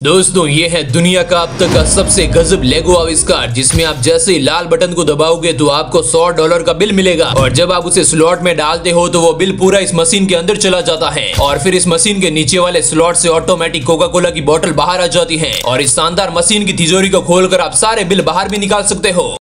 दोस्तों ये है दुनिया का अब तक का सबसे गजब लेगो आविष्कार, जिसमें आप जैसे ही लाल बटन को दबाओगे तो आपको $100 का बिल मिलेगा और जब आप उसे स्लॉट में डालते हो तो वो बिल पूरा इस मशीन के अंदर चला जाता है और फिर इस मशीन के नीचे वाले स्लॉट से ऑटोमेटिक कोका कोला की बोतल बाहर आ जाती है और इस शानदार मशीन की तिजोरी को खोलकर आप सारे बिल बाहर भी निकाल सकते हो।